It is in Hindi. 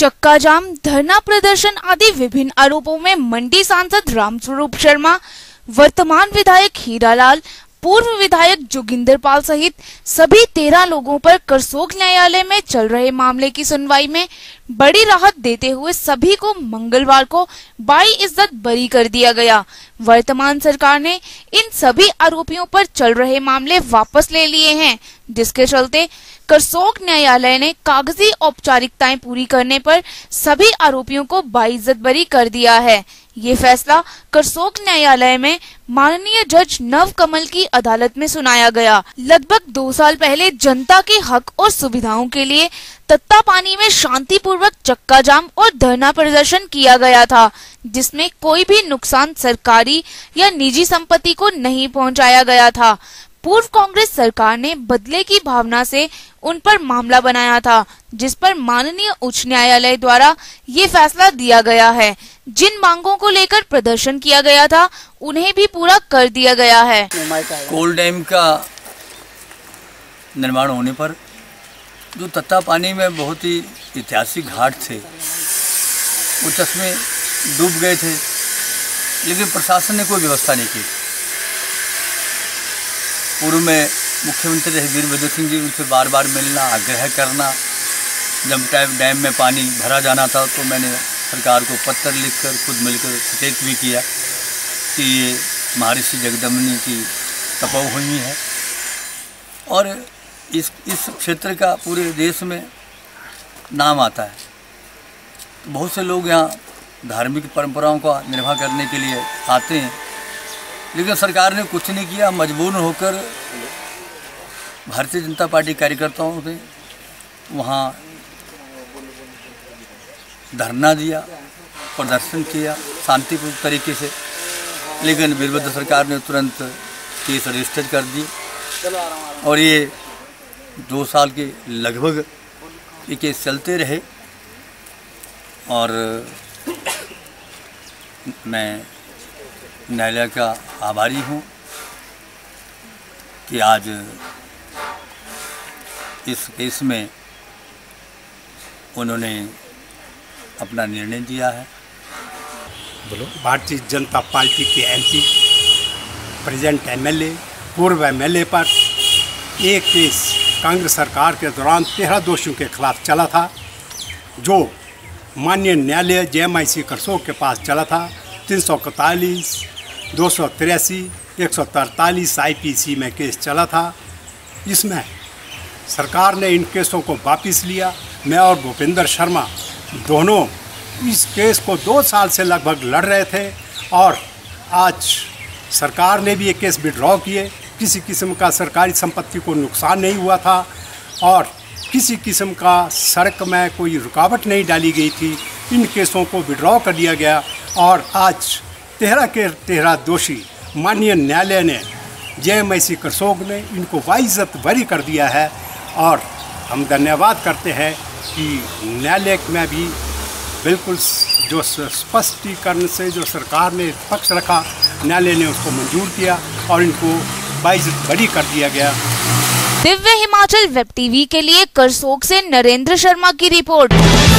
चक्का जाम, धरना प्रदर्शन आदि विभिन्न आरोपों में मंडी सांसद रामस्वरूप शर्मा, वर्तमान विधायक हीरालाल, पूर्व विधायक जोगिंदर पाल सहित सभी 13 लोगों पर करसोग न्यायालय में चल रहे मामले की सुनवाई में बड़ी राहत देते हुए सभी को मंगलवार को बाइज्जत बरी कर दिया गया। वर्तमान सरकार ने इन सभी आरोपियों पर चल रहे मामले वापस ले लिए हैं, जिसके चलते करसोग न्यायालय ने कागजी औपचारिकताएं पूरी करने पर सभी आरोपियों को बाइज्जत बरी कर दिया है। ये फैसला करसोग न्यायालय में माननीय जज नवकमल की अदालत में सुनाया गया। लगभग 2 साल पहले जनता के हक और सुविधाओं के लिए तत्तापानी में शांतिपूर्वक चक्का जाम और धरना प्रदर्शन किया गया था, जिसमें कोई भी नुकसान सरकारी या निजी संपत्ति को नहीं पहुंचाया गया था। पूर्व कांग्रेस सरकार ने बदले की भावना से उन पर मामला बनाया था, जिस पर माननीय उच्च न्यायालय द्वारा ये फैसला दिया गया है। जिन मांगों को लेकर प्रदर्शन किया गया था, उन्हें भी पूरा कर दिया गया है। कोल डैम का निर्माण होने पर जो तत्तापानी में बहुत ही ऐतिहासिक घाट थे, वो चश्मे डूब गए थे, लेकिन प्रशासन ने कोई व्यवस्था नहीं की। पूर्व में मुख्यमंत्री रहे वीरभद्र सिंह जी, उनसे बार बार मिलना, आग्रह करना। जब डैम में पानी भरा जाना था तो मैंने सरकार को पत्र लिखकर खुद मिलकर सचेत भी किया कि ये महर्षि जगदम्बिनी की तपोभूमि है और इस क्षेत्र का पूरे देश में नाम आता है। तो बहुत से लोग यहाँ धार्मिक परंपराओं का निर्वाह करने के लिए आते हैं, लेकिन सरकार ने कुछ नहीं किया। मजबूर होकर भारतीय जनता पार्टी कार्यकर्ताओं ने वहाँ धरना दिया, प्रदर्शन किया शांतिपूर्ण तरीके से, लेकिन वीरभद्र सरकार ने तुरंत केस रजिस्टर कर दिए और ये 2 साल के लगभग ये केस चलते रहे। और मैं न्यायालय का आभारी हूँ कि आज इस केस में उन्होंने अपना निर्णय दिया है। बोलो। भारतीय जनता पार्टी के एमपी, प्रेजेंट एमएलए, पूर्व एमएलए पर एक केस कांग्रेस सरकार के दौरान 13 दोषियों के खिलाफ चला था, जो माननीय न्यायालय जेएमआईसी करसोग के पास चला था। 341, 283, 143 आईपीसी में केस चला था। इसमें सरकार ने इन केसों को वापस लिया। मैं और भूपेंद्र शर्मा दोनों इस केस को 2 साल से लगभग लड़ रहे थे और आज सरकार ने भी ये केस विड्रॉ किए। किसी किस्म का सरकारी संपत्ति को नुकसान नहीं हुआ था और किसी किस्म का सड़क में कोई रुकावट नहीं डाली गई थी। इन केसों को विड्रॉ कर दिया गया और आज 13 के 13 दोषी माननीय न्यायालय ने जेएमआईसी करसोग ने इनको बाइज्जत बरी कर दिया है और हम धन्यवाद करते हैं कि न्यायालय में भी बिल्कुल जो स्पष्टीकरण से जो सरकार ने पक्ष रखा, न्यायालय ने उसको मंजूर किया और इनको बाइज्जत बरी कर दिया गया। दिव्य हिमाचल वेब टीवी के लिए करसोग से नरेंद्र शर्मा की रिपोर्ट।